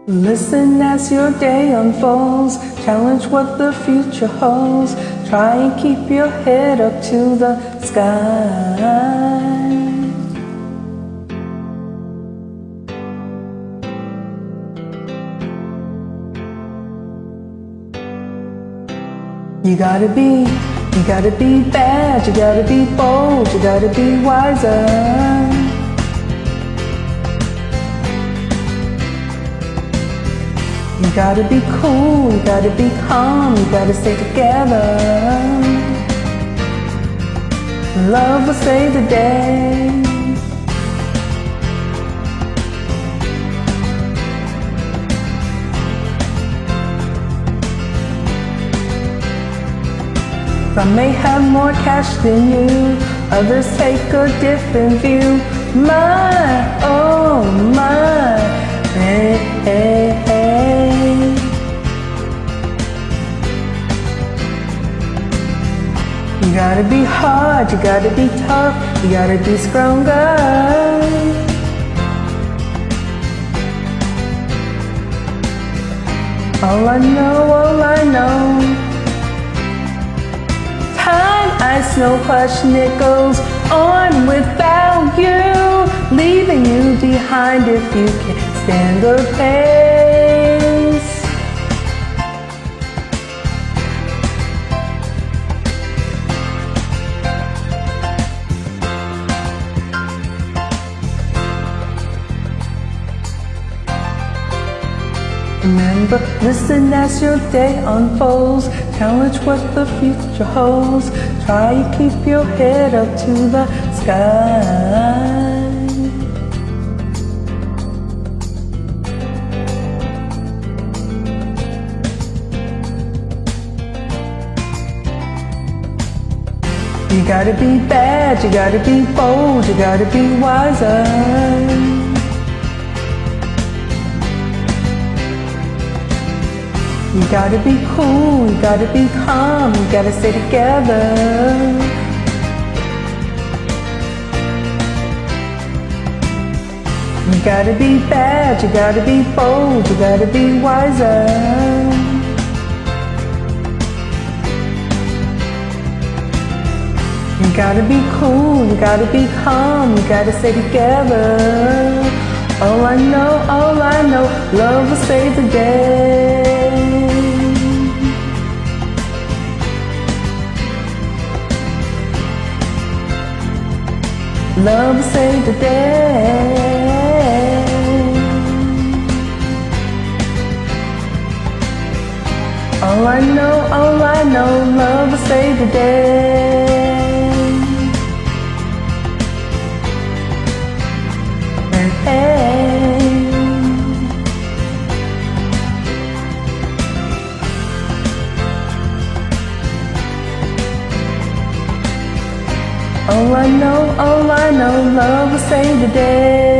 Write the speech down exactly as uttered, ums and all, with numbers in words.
Listen as your day unfolds, challenge what the future holds. Try and keep your head up to the sky. You gotta be, you gotta be bad, you gotta be bold, you gotta be wiser. You gotta be cool, you gotta be calm, you gotta stay together. Love will save the day. Some may have more cash than you, others take a different view. My, oh my, hey, hey, hey. You gotta be hard, you gotta be tough, you gotta be stronger. All I know, all I know, time, ice, no question, it goes on without you, leaving you behind if you can't stand the pace. Remember, listen as your day unfolds, challenge what the future holds. Try to keep your head up to the sky. You gotta be bad, you gotta be bold, you gotta be wiser. You gotta be cool, you gotta be calm, you gotta stay together. You gotta be bad, you gotta be bold, you gotta be wiser. You gotta be cool, you gotta be calm, you gotta stay together. All I know, all I know, love will save the day. Love will save the day. All I know, all I know, love will save the day. And hey, all I know, all I know, love will save the day.